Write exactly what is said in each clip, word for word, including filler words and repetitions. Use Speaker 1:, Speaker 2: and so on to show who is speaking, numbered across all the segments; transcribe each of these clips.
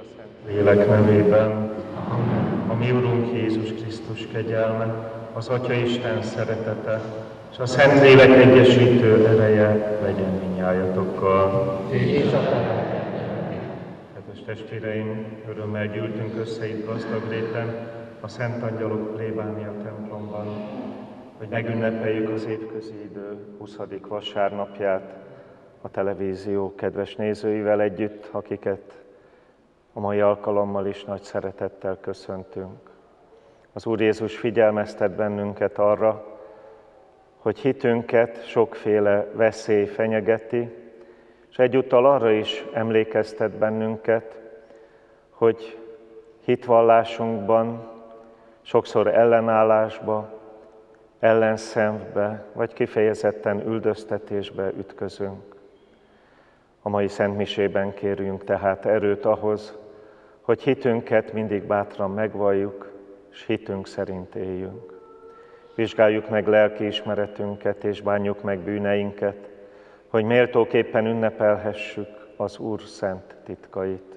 Speaker 1: Lélek nevében, a mi Urunk Jézus Krisztus kegyelme, az Atya Isten szeretete, és a Szentlélek egyesítő ereje legyen mindnyájatokkal. Kedves testvéreim, örömmel gyűltünk össze itt gazdag réten, a Szent Angyalok plébánia templomban, hogy megünnepeljük az évközi idő huszadik vasárnapját a televízió kedves nézőivel együtt, akiket a mai alkalommal is nagy szeretettel köszöntünk. Az Úr Jézus figyelmeztet bennünket arra, hogy hitünket sokféle veszély fenyegeti, és egyúttal arra is emlékeztet bennünket, hogy hitvallásunkban sokszor ellenállásba, ellenszenvbe, vagy kifejezetten üldöztetésbe ütközünk. A mai szentmisében kérjünk tehát erőt ahhoz, hogy hitünket mindig bátran megvalljuk, és hitünk szerint éljünk. Vizsgáljuk meg lelkiismeretünket, és bánjuk meg bűneinket, hogy méltóképpen ünnepelhessük az Úr szent titkait.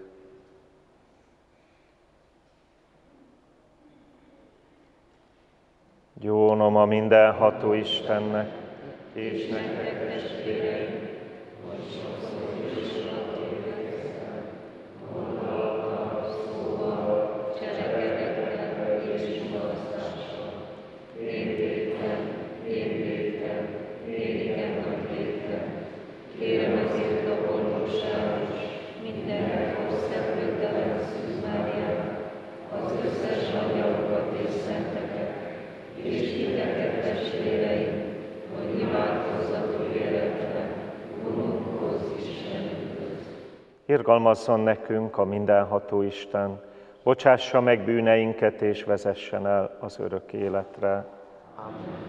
Speaker 1: Gyónom a mindenható Istennek, és nektek testvéreim, hogy sokszor is megtévesztem, gondolattal, szóval, cselekedettel és mulasztással. Én védtem, én védtem, én igen megvédtem. Kérem ezért a boldogságos, minden hosszabbítelen Szűz Máriát, az összes angyalokat és szenteket, és titeket testvéreim, hogy imádkozzatok életben, Urunkhoz Istenünkhöz.
Speaker 2: Irgalmazzon nekünk a mindenható Isten, bocsássa meg bűneinket és vezessen el az örök életre. Amen.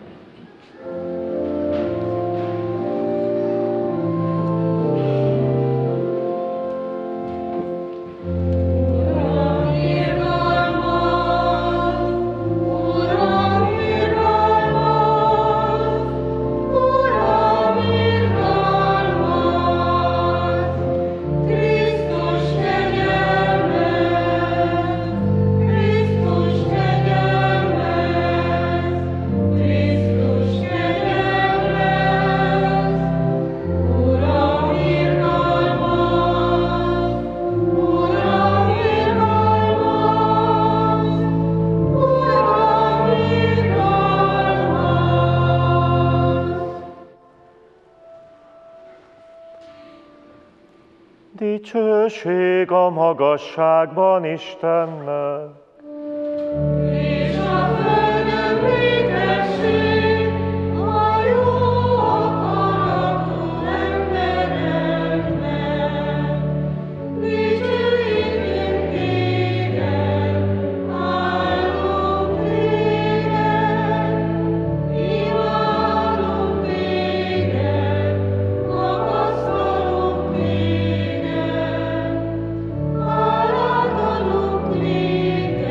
Speaker 2: Dicsőség a magasságban Istennek.
Speaker 3: És a földön békesség a jó akaratú embereknek. Dicsőítünk téged, áldunk téged, imádunk téged, magasztalunk téged. Áldunk téged,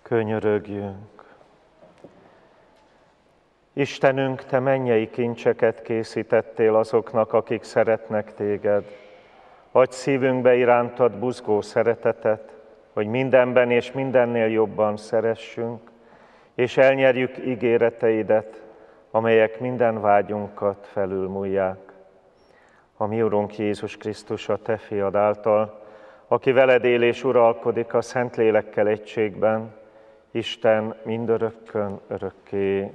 Speaker 1: Könyörögjünk. Istenünk, Te mennyei kincseket készítettél azoknak, akik szeretnek Téged. Adj szívünkbe irántad buzgó szeretetet, hogy mindenben és mindennél jobban szeressünk, és elnyerjük ígéreteidet, amelyek minden vágyunkat felülmúlják. A mi Urunk Jézus Krisztus, a Te fiad által, aki veled él és uralkodik a Szentlélekkel egységben, Isten mindörökkön örökké.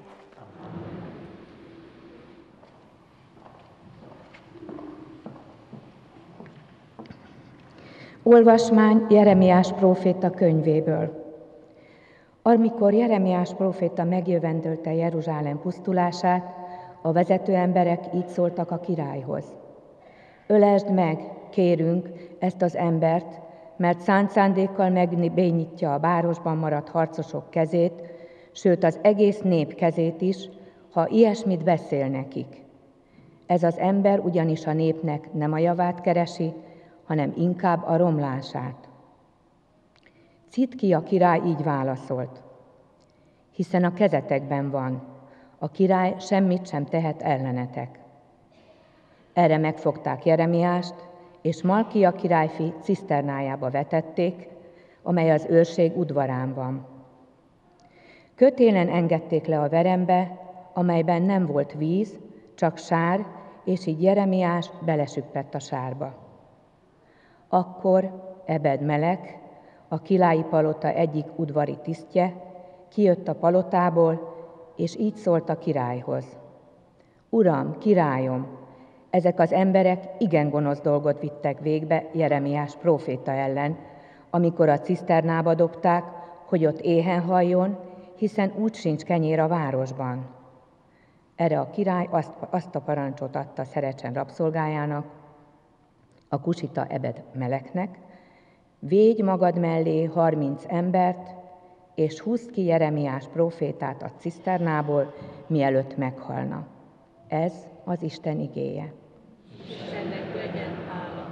Speaker 4: Olvasmány Jeremiás próféta könyvéből. Amikor Jeremiás próféta megjövendölte Jeruzsálem pusztulását, a vezető emberek így szóltak a királyhoz. Ölesd meg, kérünk, ezt az embert, mert szánt szándékkal megbénítja a városban maradt harcosok kezét, sőt az egész nép kezét is, ha ilyesmit beszél nekik. Ez az ember ugyanis a népnek nem a javát keresi, hanem inkább a romlását. Cidkia király így válaszolt: hiszen a kezetekben van, a király semmit sem tehet ellenetek. Erre megfogták Jeremiást, és Malkia királyfi ciszternájába vetették, amely az őrség udvarán van. Kötélen engedték le a verembe, amelyben nem volt víz, csak sár, és így Jeremiás belesüppett a sárba. Akkor Ebed-melek, a királyi palota egyik udvari tisztje, kijött a palotából, és így szólt a királyhoz: Uram, királyom, ezek az emberek igen gonosz dolgot vittek végbe Jeremiás próféta ellen, amikor a ciszternába dobták, hogy ott éhen halljon, hiszen úgy sincs kenyér a városban. Erre a király azt, azt a parancsot adta Szerecsen rabszolgájának, a kusita Ebed-meleknek: védj magad mellé harminc embert, és húzd ki Jeremiás prófétát a ciszternából, mielőtt meghalna. Ez az Isten igéje.
Speaker 3: Istennek legyen hála.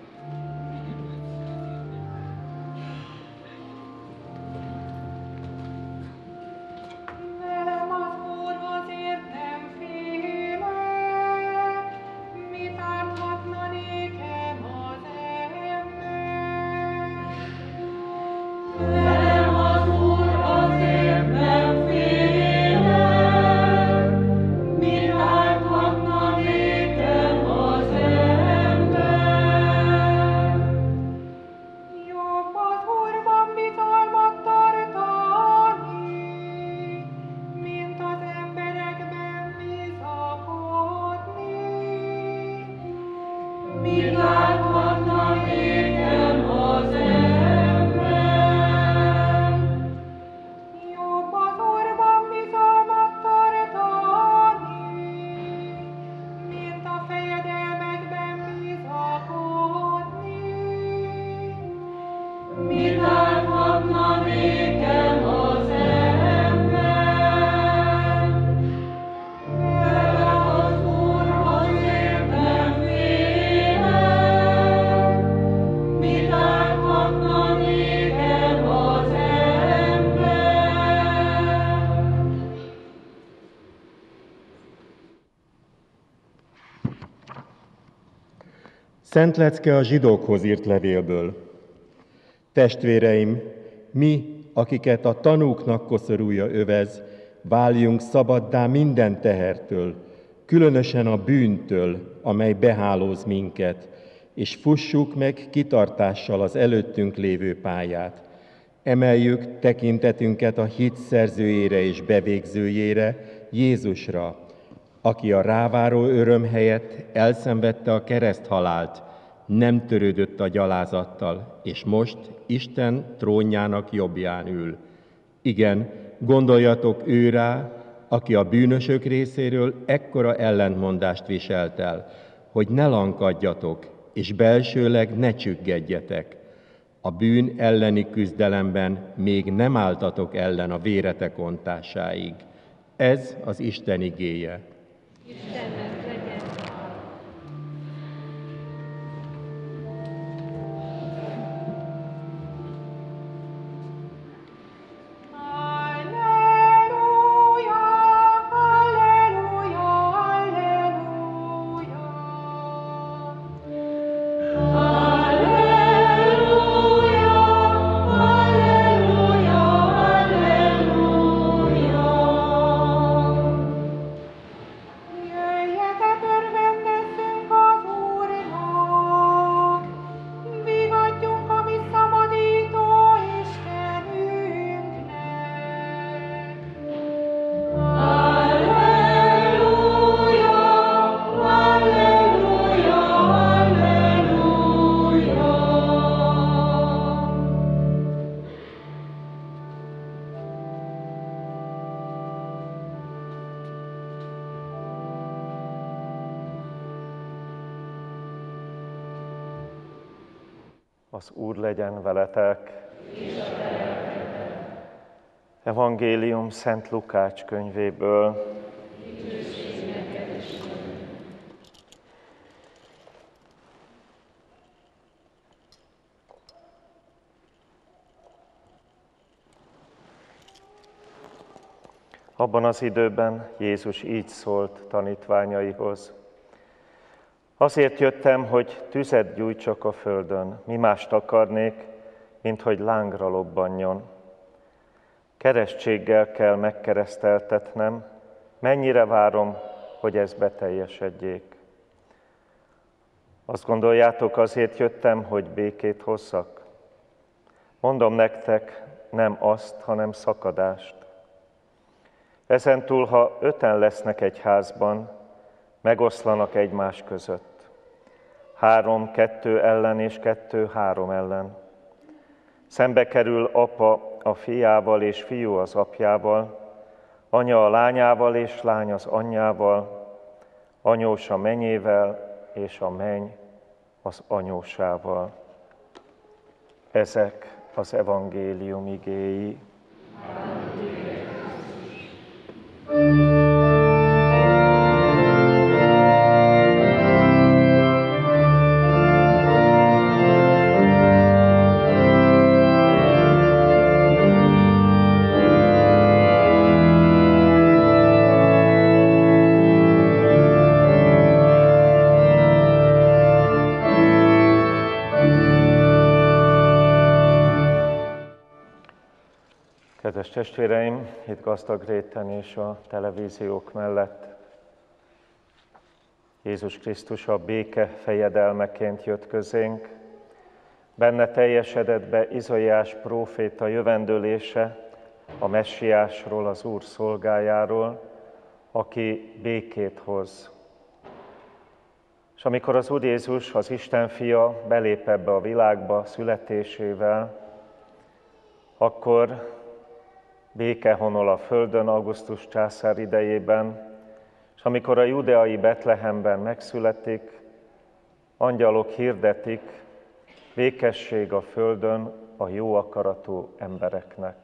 Speaker 5: Velem az Úr, azért nem félek, mit árthatna nékem az ember.
Speaker 3: Velem az Úr, azért nem félek, mit árthatna nékem az ember.
Speaker 5: Jobb az Úrban bizalmat tartani, mint az emberekben bizakodni.
Speaker 3: Mit árthatna nékem az ember?
Speaker 5: Jobb az Úrban bizalmat tartani, mint a fejedelmekben bizakodni.
Speaker 3: Mit árthatna nékem az ember? Velem az Úr, azért nem félek, mit árthatna nékem az ember?
Speaker 6: Szent lecke a zsidókhoz írt levélből. Testvéreim, mi, akiket a tanúknak koszorúja övez, váljunk szabaddá minden tehertől, különösen a bűntől, amely behálóz minket, és fussuk meg kitartással az előttünk lévő pályát. Emeljük tekintetünket a hit szerzőjére és bevégzőjére, Jézusra, aki a ráváró öröm helyett elszenvedte a kereszthalált, nem törődött a gyalázattal, és most Isten trónjának jobbján ül. Igen, gondoljatok ő rá, aki a bűnösök részéről ekkora ellentmondást viselt el, hogy ne lankadjatok, és belsőleg ne csüggedjetek. A bűn elleni küzdelemben még nem álltatok ellen a véretek ontásáig. Ez az Isten igéje.
Speaker 3: Istennek legyen hála.
Speaker 1: Az Úr legyen veletek. Evangélium Szent Lukács könyvéből. Abban az időben Jézus így szólt tanítványaihoz. Azért jöttem, hogy tüzet gyújtsak a földön. Mi mást akarnék, mint hogy lángra lobbanjon. Keresztséggel kell megkereszteltetnem, mennyire várom, hogy ez beteljesedjék. Azt gondoljátok, azért jöttem, hogy békét hozzak? Mondom nektek, nem azt, hanem szakadást. Ezentúl, ha öten lesznek egy házban, megoszlanak egymás között. Három kettő ellen és kettő három ellen. Szembe kerül apa a fiával és fiú az apjával, anya a lányával és lány az anyjával, anyós a mennyével és a menny az anyósával. Ezek az evangélium igéi. Kedves testvéreim, itt gazdag réten és a televíziók mellett Jézus Krisztus a béke fejedelmeként jött közénk. Benne teljesedett be Izaiás próféta jövendőlése a messiásról, az Úr szolgájáról, aki békét hoz. És amikor az Úr Jézus, az Isten fia belép ebbe a világba születésével, akkor béke honol a földön Augustus császár idejében, és amikor a judeai Betlehemben megszületik, angyalok hirdetik, békesség a földön a jó akaratú embereknek.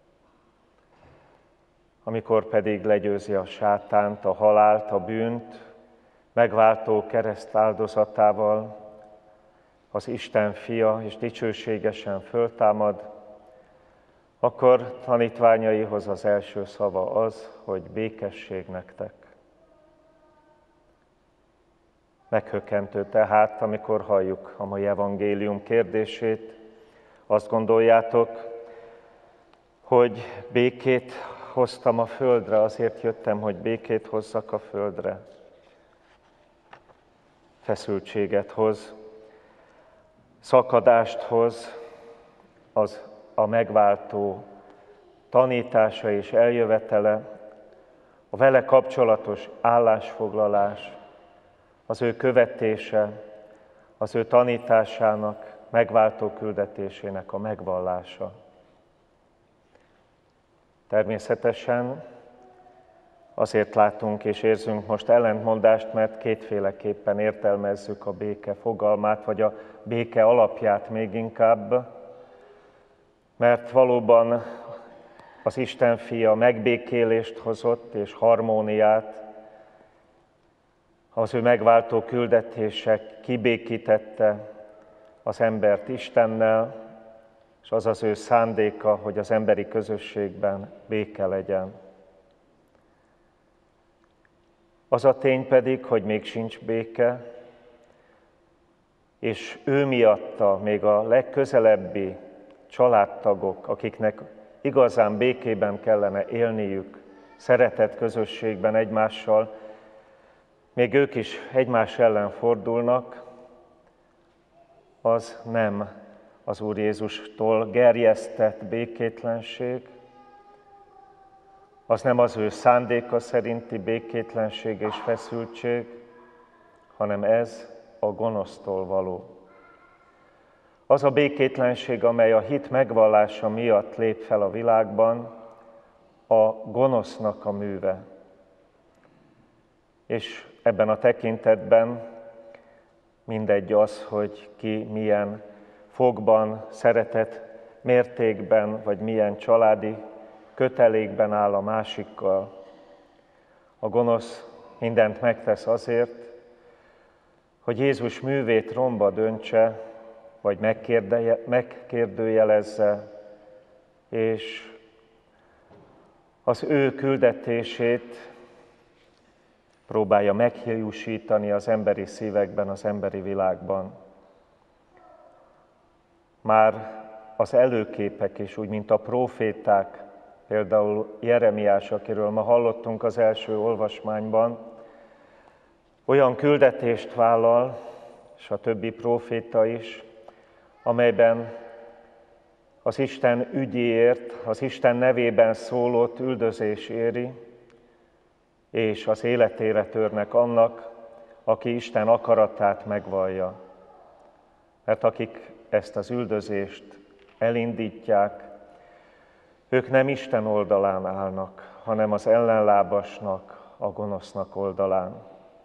Speaker 1: Amikor pedig legyőzi a sátánt, a halált, a bűnt, megváltó kereszt áldozatával, az Isten fia és dicsőségesen föltámad, akkor tanítványaihoz az első szava az, hogy békesség nektek. Meghökkentő tehát, amikor halljuk a mai evangélium kérdését, azt gondoljátok, hogy békét hoztam a földre, azért jöttem, hogy békét hozzak a földre. Feszültséget hoz, szakadást hoz, az a megváltó tanítása és eljövetele, a vele kapcsolatos állásfoglalás, az ő követése, az ő tanításának, megváltó küldetésének a megvallása. Természetesen azért látunk és érzünk most ellentmondást, mert kétféleképpen értelmezzük a béke fogalmát, vagy a béke alapját még inkább, mert valóban az Isten fia megbékélést hozott és harmóniát, az ő megváltó küldetése kibékítette az embert Istennel, és az az ő szándéka, hogy az emberi közösségben béke legyen. Az a tény pedig, hogy még sincs béke, és ő miatta még a legközelebbi családtagok, akiknek igazán békében kellene élniük, szeretett közösségben egymással, még ők is egymás ellen fordulnak, az nem az Úr Jézustól gerjesztett békétlenség, az nem az ő szándéka szerinti békétlenség és feszültség, hanem ez a gonosztól való. Az a békétlenség, amely a hit megvallása miatt lép fel a világban, a gonosznak a műve. És ebben a tekintetben mindegy az, hogy ki milyen fogban, szeretet mértékben, vagy milyen családi kötelékben áll a másikkal. A gonosz mindent megtesz azért, hogy Jézus művét romba döntse, vagy megkérdőjelezze, és az ő küldetését próbálja meghiúsítani az emberi szívekben, az emberi világban. Már az előképek is, úgy mint a próféták, például Jeremiás, akiről ma hallottunk az első olvasmányban, olyan küldetést vállal, és a többi próféta is, amelyben az Isten ügyéért, az Isten nevében szólott üldözés éri, és az életére törnek annak, aki Isten akaratát megvallja. Mert akik ezt az üldözést elindítják, ők nem Isten oldalán állnak, hanem az ellenlábasnak, a gonosznak oldalán.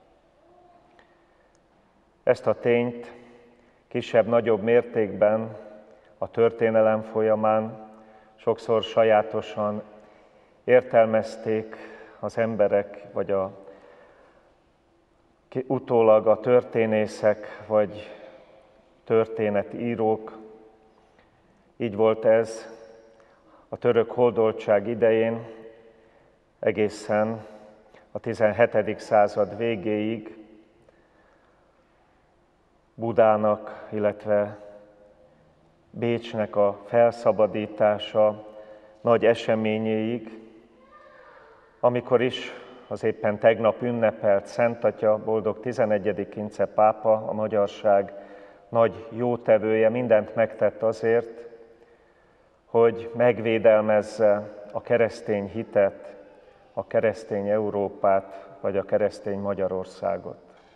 Speaker 1: Ezt a tényt kisebb-nagyobb mértékben a történelem folyamán sokszor sajátosan értelmezték az emberek, vagy a, utólag a történészek, vagy történetírók. Így volt ez a török hódoltság idején egészen a tizenhetedik század végéig, Budának, illetve Bécsnek a felszabadítása nagy eseményéig, amikor is az éppen tegnap ünnepelt Szent Atya, boldog tizenegyedik Ince pápa, a magyarság nagy jótevője mindent megtett azért, hogy megvédelmezze a keresztény hitet, a keresztény Európát, vagy a keresztény Magyarországot.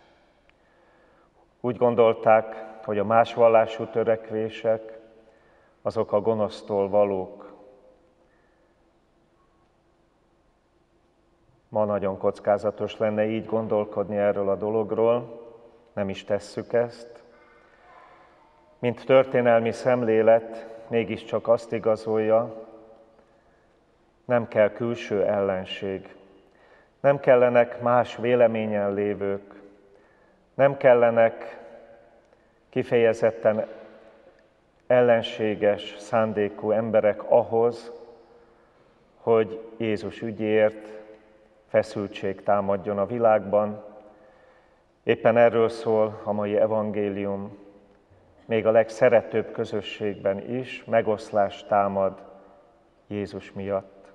Speaker 1: Úgy gondolták, hogy a más vallású törekvések, azok a gonosztól valók. Ma nagyon kockázatos lenne így gondolkodni erről a dologról, nem is tesszük ezt. Mint történelmi szemlélet mégiscsak azt igazolja, nem kell külső ellenség, nem kellenek más véleményen lévők, nem kellenek kifejezetten ellenséges szándékú emberek ahhoz, hogy Jézus ügyéért feszültség támadjon a világban. Éppen erről szól a mai evangélium. Még a legszeretőbb közösségben is megoszlás támad Jézus miatt.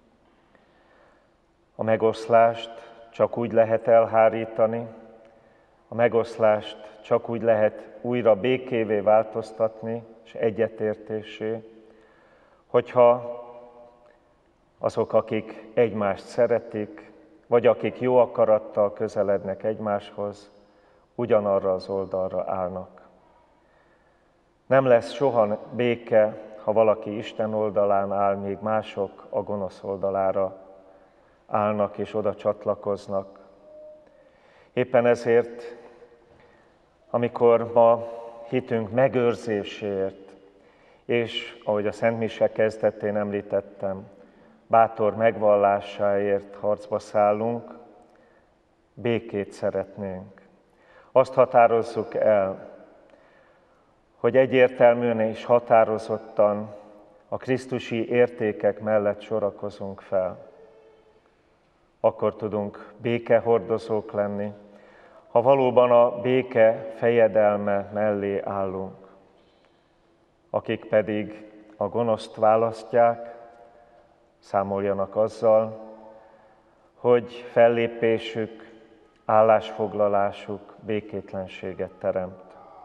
Speaker 1: A megoszlást csak úgy lehet elhárítani, a megoszlást csak úgy lehet újra békévé változtatni, és egyetértésé, hogyha azok, akik egymást szeretik, vagy akik jó akarattal közelednek egymáshoz, ugyanarra az oldalra állnak. Nem lesz soha béke, ha valaki Isten oldalán áll, míg mások a gonosz oldalára állnak és oda csatlakoznak. Éppen ezért, amikor ma hitünk megőrzéséért, és ahogy a Szent Mise kezdetén említettem, bátor megvallásáért harcba szállunk, békét szeretnénk. Azt határozzuk el, hogy egyértelműen és határozottan a krisztusi értékek mellett sorakozunk fel. Akkor tudunk békehordozók lenni, ha valóban a béke fejedelme mellé állunk. Akik pedig a gonoszt választják, számoljanak azzal, hogy fellépésük, állásfoglalásuk békétlenséget teremt.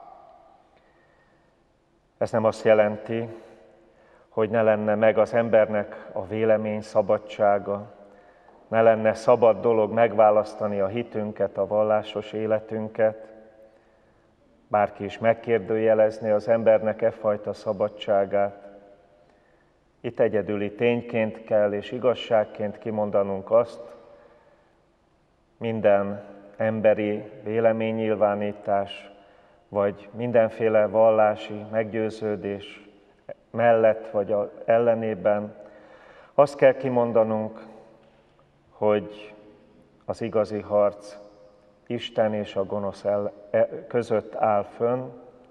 Speaker 1: Ez nem azt jelenti, hogy ne lenne meg az embernek a vélemény szabadsága, ne lenne szabad dolog megválasztani a hitünket, a vallásos életünket. Bárki is megkérdőjelezni az embernek e fajta szabadságát. Itt egyedüli tényként kell és igazságként kimondanunk azt, minden emberi véleménynyilvánítás, vagy mindenféle vallási meggyőződés mellett vagy ellenében, azt kell kimondanunk, hogy az igazi harc Isten és a gonosz el, között áll fönn.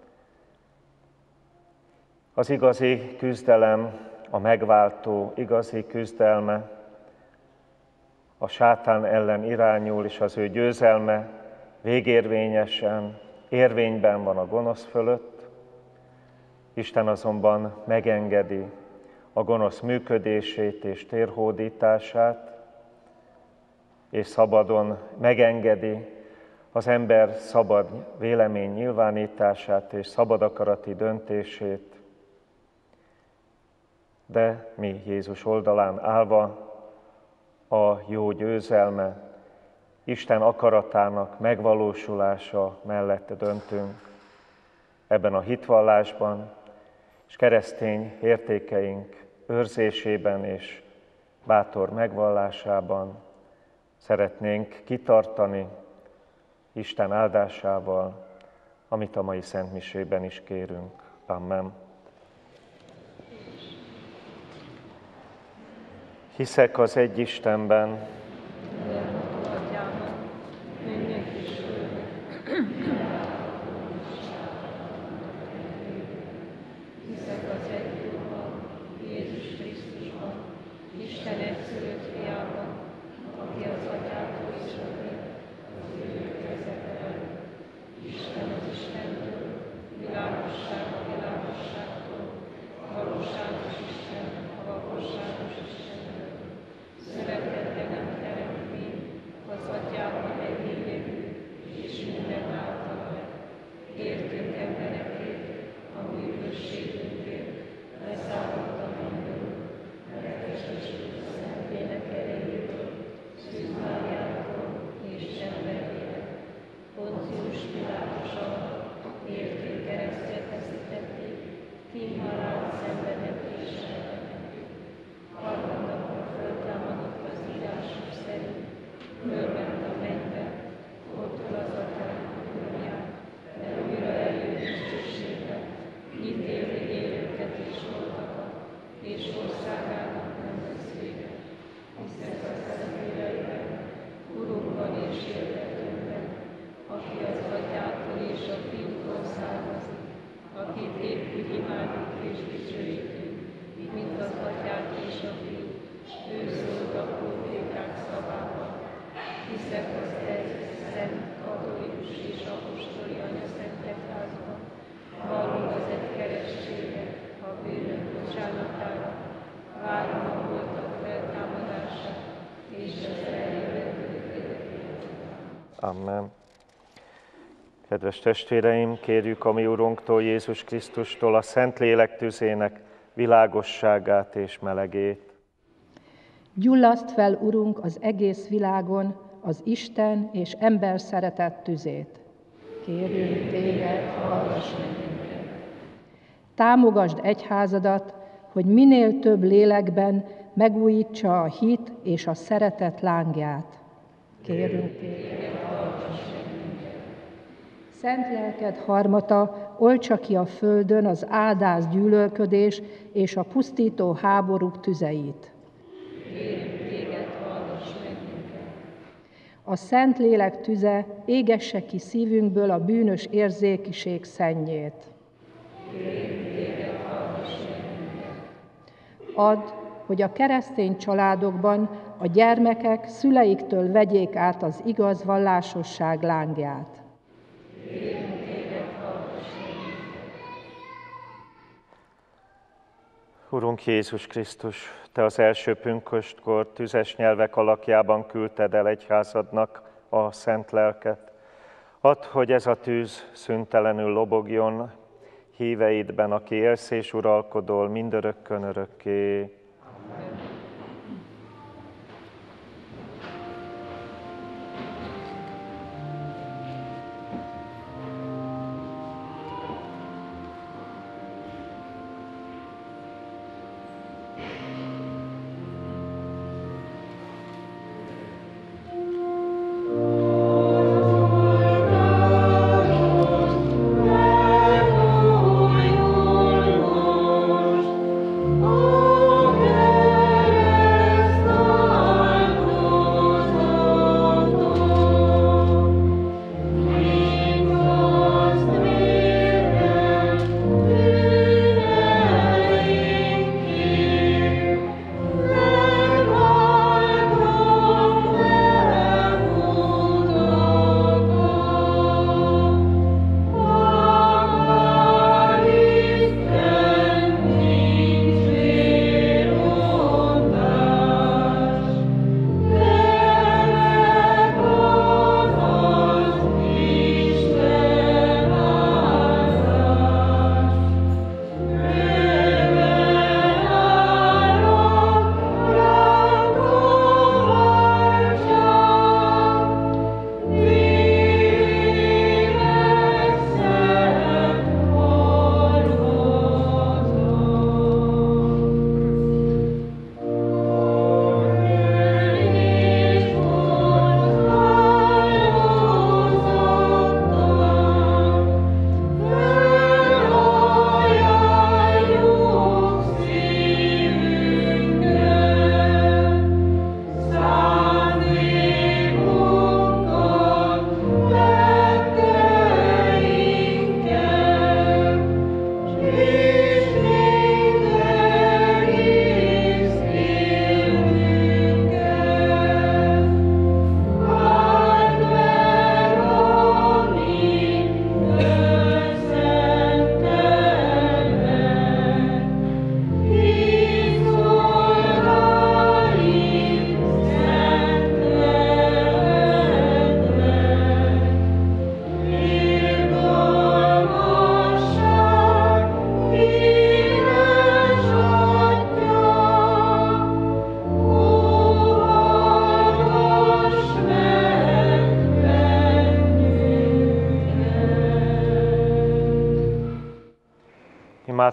Speaker 1: Az igazi küzdelem, a megváltó igazi küzdelme a sátán ellen irányul, és az ő győzelme végérvényesen, érvényben van a gonosz fölött. Isten azonban megengedi a gonosz működését és térhódítását, és szabadon megengedi az ember szabad vélemény nyilvánítását és szabad akarati döntését, de mi Jézus oldalán állva a jó győzelme, Isten akaratának megvalósulása mellett döntünk ebben a hitvallásban, és keresztény értékeink őrzésében és bátor megvallásában szeretnénk kitartani Isten áldásával, amit a mai szentmisében is kérünk. Amen. Hiszek az egy Istenben,
Speaker 3: hiszek az egy Úrban, Jézus Krisztusban, Isten egyszülött fiában, aki az Atyától és a Fiát, az ő kezében. Isten az Istentől, világosság a világosságtól, valóságos Isten a valóságos Istentől. Született nem teremtmény, az Atyában egyényegű, és minden általa. Értünk emberekért, a bűnösségünkért, leszállott a mindenről, megtestesült a Szentlélek erejéből, Szűz Máriától és emberére. Poncius Pilátus alatt érték keresztre feszítették, kínhalált szenvedetésre vetették. Harmadnapon föltámadott az írások szerint, fölment a mennybe, ott ül az Atyám jobbján, de újra eljön dicsőségbe, ítéli élőket és holtakat, és országának nem lesz vége. Hiszek a Szentlélekben, Urunkban és Hirdetőnkben, aki az Atyától és a Fiútól származik, akit épp úgy imádjuk és dicsőítünk, mint az Atyát és a Fiút, ő szólt a próféták szavában. Hiszek az egy, szent, katolikus és apostoli anyaszentegyházban, vallom az egy keresztséget a bűnök bocsánatára, várom a holtak feltámadását és az eljövendő életet.
Speaker 1: Amen. Kedves testvéreim, kérjük a mi Urunktól, Jézus Krisztustól a Szentlélek tüzének világosságát és melegét.
Speaker 7: Gyullaszt fel, Urunk, az egész világon az Isten és ember szeretett tüzét. Kérünk téged, hallgass meg minket. Támogasd egyházadat, hogy minél több lélekben megújítsa a hit és a szeretet lángját. Kérünk téged, hallgass meg minket. Szent lelked harmata oltsa ki a földön az áldáz gyűlölködés és a pusztító háborúk tüzeit.
Speaker 3: Kérünk téged, hallgass meg minket.
Speaker 7: A Szent Lélek tüze égesse ki szívünkből a bűnös érzékiség szennyét.
Speaker 3: Kérünk téged, hallgass meg minket.
Speaker 7: Add, hogy a keresztény családokban a gyermekek szüleiktől vegyék át az igaz vallásosság lángját.
Speaker 3: Kérünk téged, hallgass meg minket.
Speaker 1: Urunk Jézus Krisztus, Te az első pünköstkor tüzes nyelvek alakjában küldted el egyházadnak a szent lelket. Add, hogy ez a tűz szüntelenül lobogjon híveidben, aki élsz és uralkodol mindörökkön örökké.
Speaker 3: Amen.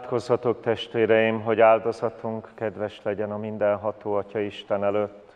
Speaker 1: Imádkozzatok, testvéreim, hogy áldozatunk kedves legyen a mindenható Atya Isten előtt.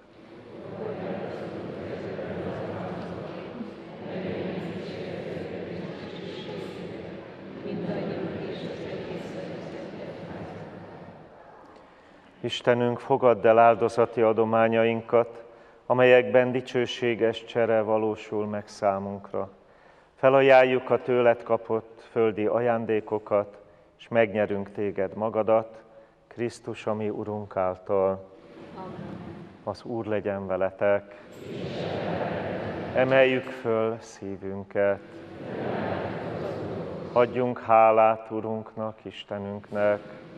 Speaker 1: Istenünk, fogadd el áldozati adományainkat, amelyekben dicsőséges csere valósul meg számunkra. Felajánljuk a tőled kapott földi ajándékokat, és megnyerünk téged magadat, Krisztus, a mi Urunk által. Amen. Az Úr legyen veletek. Emeljük föl szívünket. Adjunk hálát Urunknak, Istenünknek.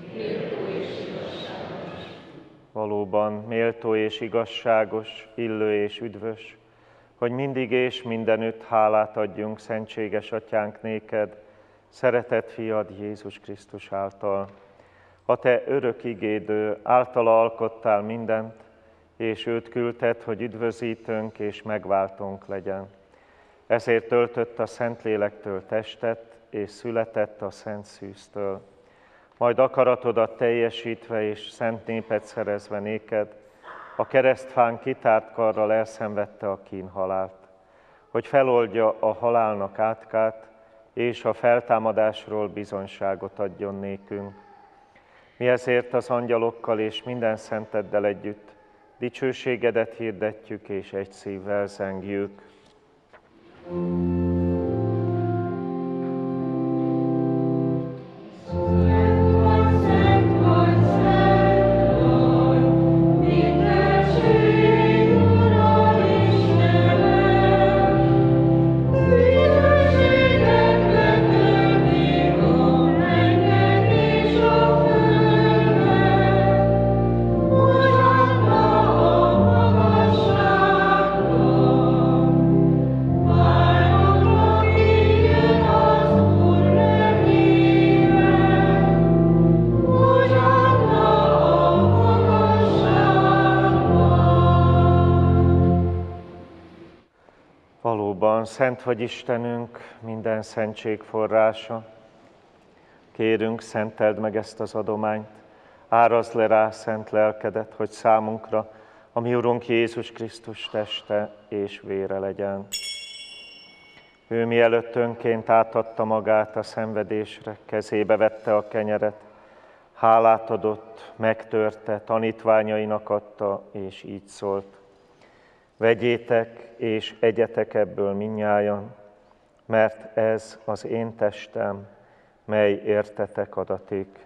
Speaker 1: Valóban méltó és igazságos, illő és üdvös, hogy mindig és mindenütt hálát adjunk szentséges Atyánk néked, szeretett fiad Jézus Krisztus által. A te örök igédő általa alkottál mindent, és őt küldted, hogy üdvözítőnk és megváltónk legyen. Ezért töltött a Szentlélektől testet, és született a Szent Szűztől. Majd akaratodat teljesítve és szent népet szerezve néked, a keresztfán kitárt karral elszenvedte a kínhalált, hogy feloldja a halálnak átkát, és a feltámadásról bizonyságot adjon nékünk. Mi ezért az angyalokkal és minden szenteddel együtt dicsőségedet hirdetjük és egy szívvel zengjük. Szent vagy Istenünk, minden szentség forrása. Kérünk, szenteld meg ezt az adományt, árazd le rá szent lelkedet, hogy számunkra a mi Urunk Jézus Krisztus teste és vére legyen. Ő mielőtt önként átadta magát a szenvedésre, kezébe vette a kenyeret, hálát adott, megtörte, tanítványainak adta, és így szólt. Vegyétek és egyetek ebből mindnyájan, mert ez az én testem, mely értetek adatik.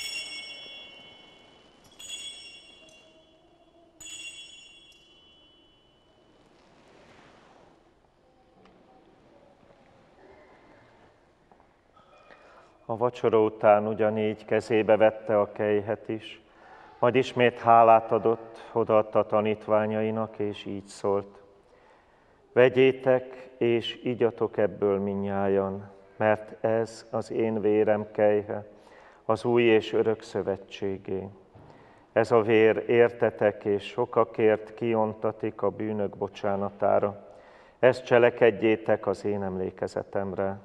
Speaker 1: A vacsora után ugyanígy kezébe vette a kelyhet is, majd ismét hálát adott, odaadta tanítványainak, és így szólt. Vegyétek, és igyatok ebből mindnyájan, mert ez az én vérem kelyhe, az új és örök szövetségé. Ez a vér értetek és sokakért kiontatik a bűnök bocsánatára. Ezt cselekedjétek az én emlékezetemre.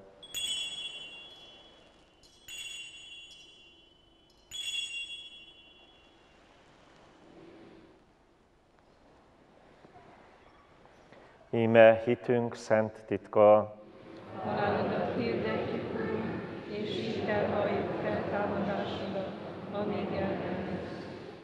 Speaker 1: Íme hitünk szent titka.
Speaker 5: Halálodat hirdetjük, Urunk, és hittel halljuk feltámadásodat, amíg eljössz.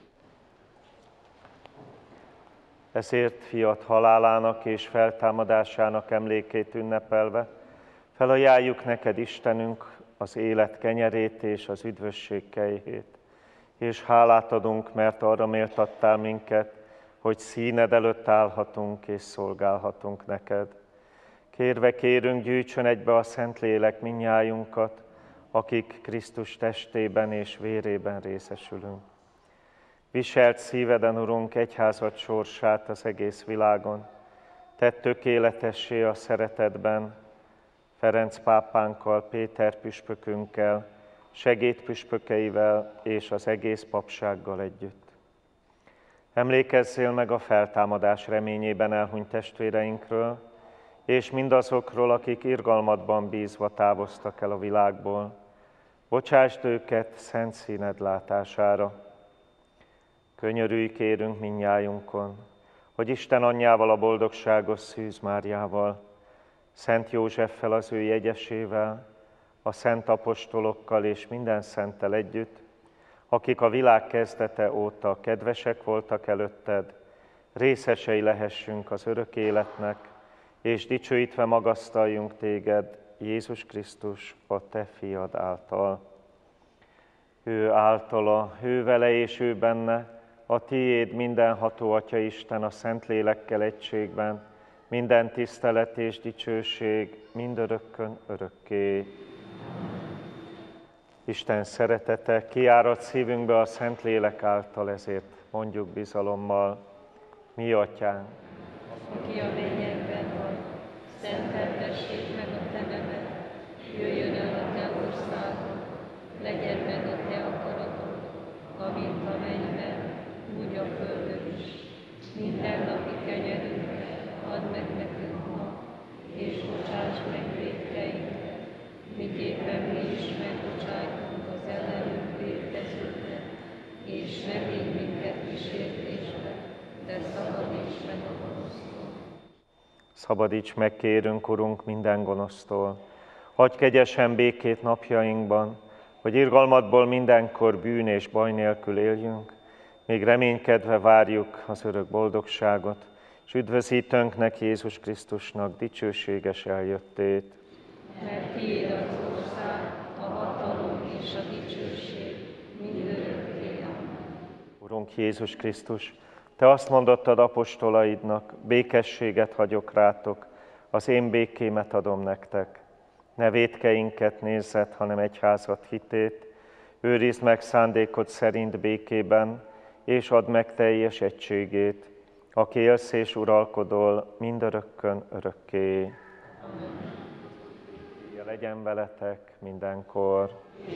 Speaker 1: Ezért fiat halálának és feltámadásának emlékét ünnepelve, felajánljuk neked, Istenünk, az élet kenyerét és az üdvösség kejhét. És hálát adunk, mert arra méltattál minket, hogy színed előtt állhatunk és szolgálhatunk neked. Kérve kérünk, gyűjtsön egybe a Szentlélek mindnyájunkat, akik Krisztus testében és vérében részesülünk. Viselt szíveden, Urunk, egyházad sorsát az egész világon. Tedd tökéletessé a szeretetben, Ferenc pápánkkal, Péter püspökünkkel, segédpüspökeivel és az egész papsággal együtt. Emlékezzél meg a feltámadás reményében elhunyt testvéreinkről, és mindazokról, akik irgalmadban bízva távoztak el a világból. Bocsásd őket szent színed látására. Könyörülj kérünk mindnyájunkon, hogy Isten anyjával, a boldogságos Szűz Máriával, Szent Józseffel, az ő jegyesével, a szent apostolokkal és minden szenttel együtt, akik a világ kezdete óta kedvesek voltak előtted, részesei lehessünk az örök életnek, és dicsőítve magasztaljunk téged, Jézus Krisztus, a te fiad által. Ő általa, ő vele és ő benne, a tiéd mindenható Atya Isten a Szentlélekkel egységben, minden tisztelet és dicsőség mindörökkön örökké. Isten szeretete kiárad szívünkbe a Szentlélek által, ezért mondjuk bizalommal: mi Atyánk,
Speaker 3: aki a mennyekben van, szenteltessék meg a te neved, jöjjön el a te országod, legyen meg a te akaratod, amint a mennyben, úgy a földön is. Mindennapi kenyerünket add meg nekünk ma, és bocsáss meg vétkeinket, miképpen mi is megbocsájtunk az ellenünk vétkezőknek, és ne védj minket kísértésbe, de szabadíts meg a gonosztól.
Speaker 1: szabadíts meg, kérünk, Urunk, minden gonosztól. Hagyj kegyesen békét napjainkban, hogy irgalmadból mindenkor bűn és baj nélkül éljünk, még reménykedve várjuk az örök boldogságot, és üdvözítőnknek, Jézus Krisztusnak dicsőséges eljöttét.
Speaker 3: Mert tiéd az ország, a hatalom és a dicsőség mindörökké.
Speaker 1: Urunk Jézus Krisztus, te azt mondottad apostolaidnak, békességet hagyok rátok, az én békémet adom nektek. Ne vétkeinket nézzed, hanem egyházat hitét, őrizd meg szándékod szerint békében, és add meg teljes egységét, aki élsz és uralkodol mindörökkön örökké. Legyen veletek mindenkor.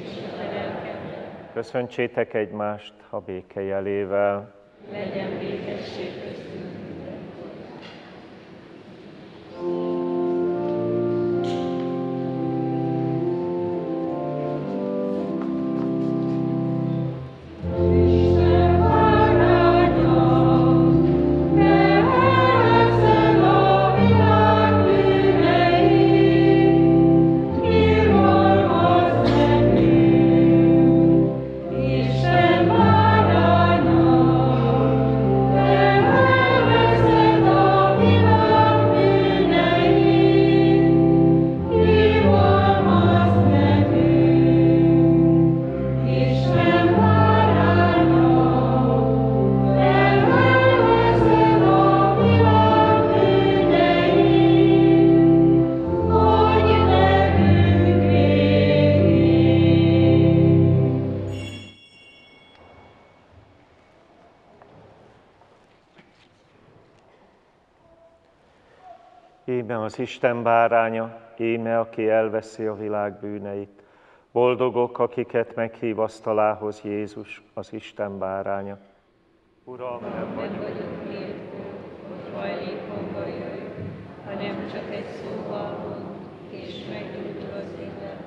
Speaker 1: Köszöntsétek egymást a béke jelével.
Speaker 3: Legyen békesség köztünk mindenkor.
Speaker 1: Íme az Isten báránya, íme, aki elveszi a világ bűneit. Boldogok, akiket meghív asztalához Jézus, az Isten báránya. Uram, nem
Speaker 3: Nem vagyok méltó, hogy hajlékomba jöjj, hanem csak egy szóval mondd, és meggyógyul az én lelkem.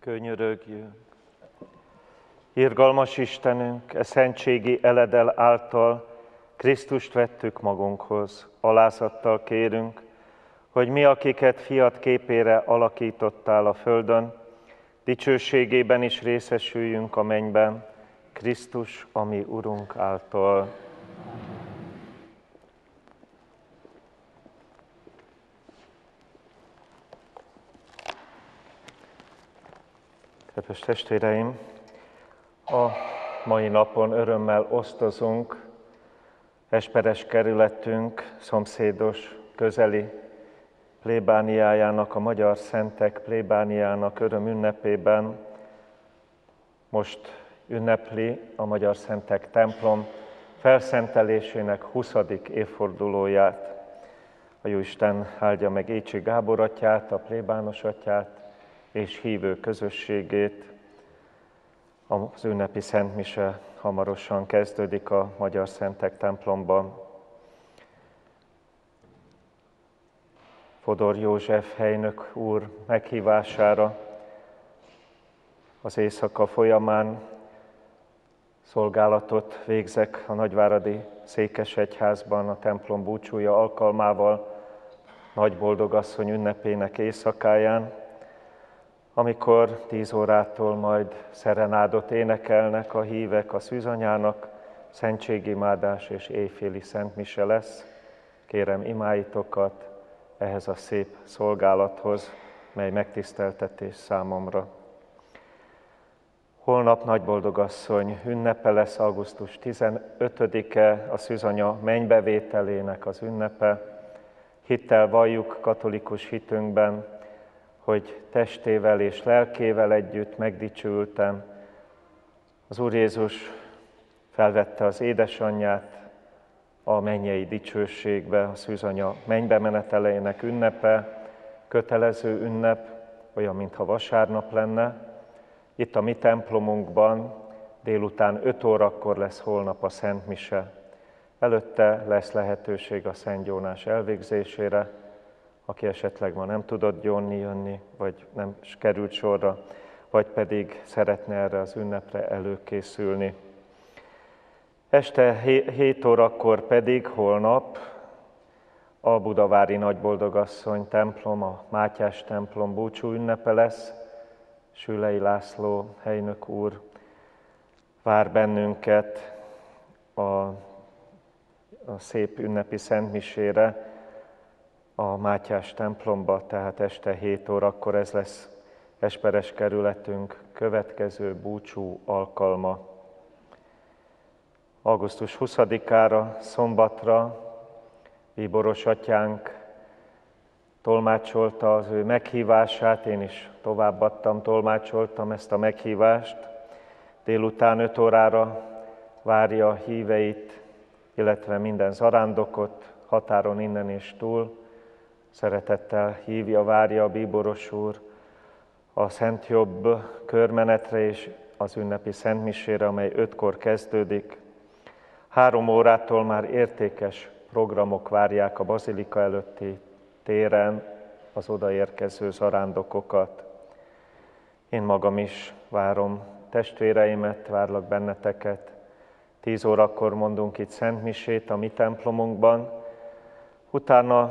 Speaker 1: Könyörögjünk! Irgalmas Istenünk, e szentségi eledel által Krisztust vettük magunkhoz. Alázattal kérünk, hogy mi, akiket fiat képére alakítottál a földön, dicsőségében is részesüljünk a mennyben, Krisztus, a mi Urunk által. Kedves testvéreim, a mai napon örömmel osztozunk Esperes kerületünk szomszédos, közeli plébániájának, a Magyar Szentek plébániának öröm ünnepében. Most ünnepli a Magyar Szentek templom felszentelésének huszadik évfordulóját. A Jóisten áldja meg Écsi Gábor atyát, a plébános atyát és hívő közösségét. Az ünnepi szentmise hamarosan kezdődik a Magyar Szentek templomban. Fodor József helynök úr meghívására az éjszaka folyamán szolgálatot végzek a nagyváradi székesegyházban a templom búcsúja alkalmával, Nagyboldogasszony ünnepének éjszakáján, amikor tíz órától majd szerenádot énekelnek a hívek a szűzanyának, szentségimádás és éjféli szentmise lesz. Kérem imáitokat ehhez a szép szolgálathoz, mely megtiszteltetés számomra. Holnap Nagyboldogasszony ünnepe lesz, augusztus tizenötödike, a szűzanya mennybevételének az ünnepe. Hittel valljuk katolikus hitünkben, hogy testével és lelkével együtt megdicsültem. Az Úr Jézus felvette az édesanyját a mennyei dicsőségbe, a szűzanya mennybe meneteleinek ünnepe, kötelező ünnep, olyan, mintha vasárnap lenne. Itt a mi templomunkban délután öt órakor lesz holnap a Szent Mise. Előtte lesz lehetőség a szentgyónás elvégzésére, aki esetleg ma nem tudott gyónni jönni, vagy nem került sorra, vagy pedig szeretne erre az ünnepre előkészülni. Este hét órakor pedig holnap a budavári Nagyboldogasszony templom, a Mátyás templom búcsú ünnepe lesz. Sülei László helynök úr vár bennünket a, a szép ünnepi szentmisére a Mátyás templomba, tehát este hét órakor ez lesz Esperes kerületünk következő búcsú alkalma. augusztus huszadikára, szombatra bíboros atyánk tolmácsolta az ő meghívását, én is továbbadtam, tolmácsoltam ezt a meghívást. Délután öt órára várja a híveit, illetve minden zarándokot határon innen és túl. Szeretettel hívja, várja a bíboros úr a Szent Jobb körmenetre és az ünnepi szentmisére, amely ötkor kezdődik. Három órától már értékes programok várják a bazilika előtti téren az odaérkező zarándokokat. Én magam is várom testvéreimet, várlak benneteket. Tíz órakor mondunk itt szentmisét a mi templomunkban. Utána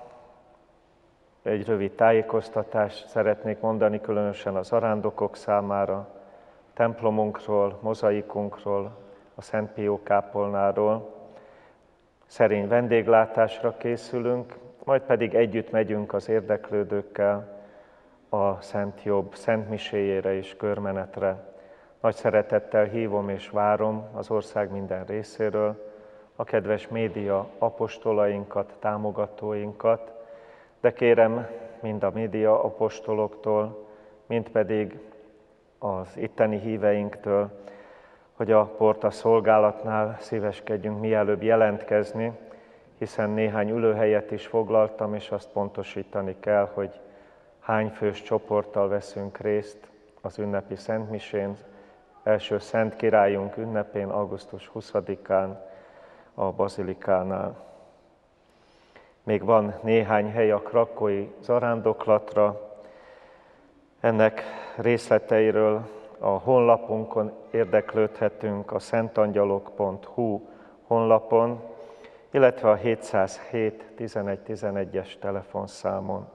Speaker 1: egy rövid tájékoztatást szeretnék mondani, különösen a zarándokok számára, templomunkról, mozaikunkról, a Szent Pió kápolnáról. Szerény vendéglátásra készülünk, majd pedig együtt megyünk az érdeklődőkkel a Szent Jobb szentmiséjére és körmenetre. Nagy szeretettel hívom és várom az ország minden részéről a kedves média apostolainkat, támogatóinkat, de kérem mind a média apostoloktól, mind pedig az itteni híveinktől, hogy a porta szolgálatnál szíveskedjünk mielőbb jelentkezni, hiszen néhány ülőhelyet is foglaltam, és azt pontosítani kell, hogy hány fős csoporttal veszünk részt az ünnepi szentmisén, első Szent Királyunk ünnepén, augusztus huszadikán a bazilikánál. Még van néhány hely a krakói zarándoklatra. Ennek részleteiről a honlapunkon érdeklődhetünk, a szentangyalok pont hu honlapon, illetve a hétszázhét tizenegy tizenegyes telefonszámon.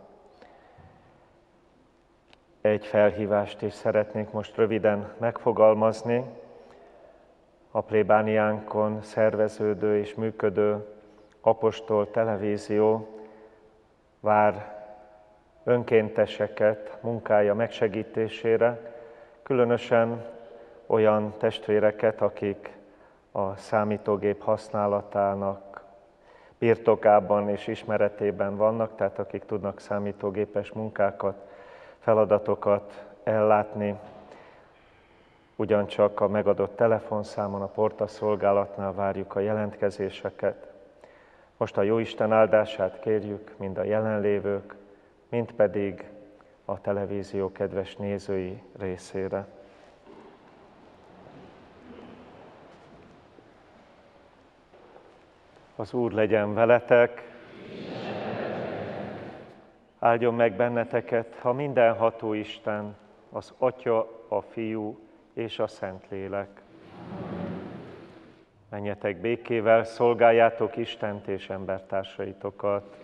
Speaker 1: Egy felhívást is szeretnék most röviden megfogalmazni. A plébániánkon szerveződő és működő Apostol Televízió vár önkénteseket munkája megsegítésére, különösen olyan testvéreket, akik a számítógép használatának birtokában és ismeretében vannak, tehát akik tudnak számítógépes munkákat, feladatokat ellátni, ugyancsak a megadott telefonszámon, a portaszolgálatnál várjuk a jelentkezéseket. Most a Jóisten áldását kérjük mind a jelenlévők, mind pedig a televízió kedves nézői részére. Az Úr legyen veletek, áldjon meg benneteket a mindenható Isten, az Atya, a Fiú és a Szentlélek. Menjetek békével, szolgáljátok Istent és embertársaitokat.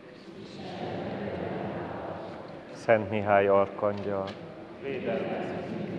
Speaker 1: Szent Mihály arkangyal, védelmez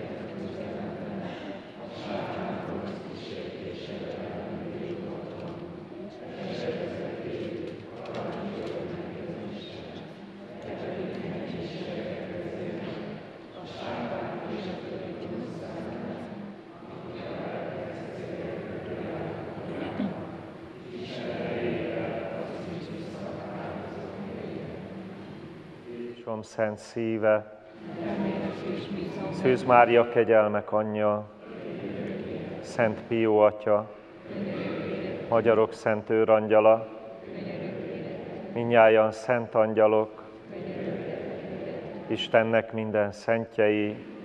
Speaker 1: Szent szíve, Szűz Mária kegyelmek anyja, Szent Pió atya, magyarok szent őrangyala, mindnyájan szent angyalok, Istennek minden szentjei,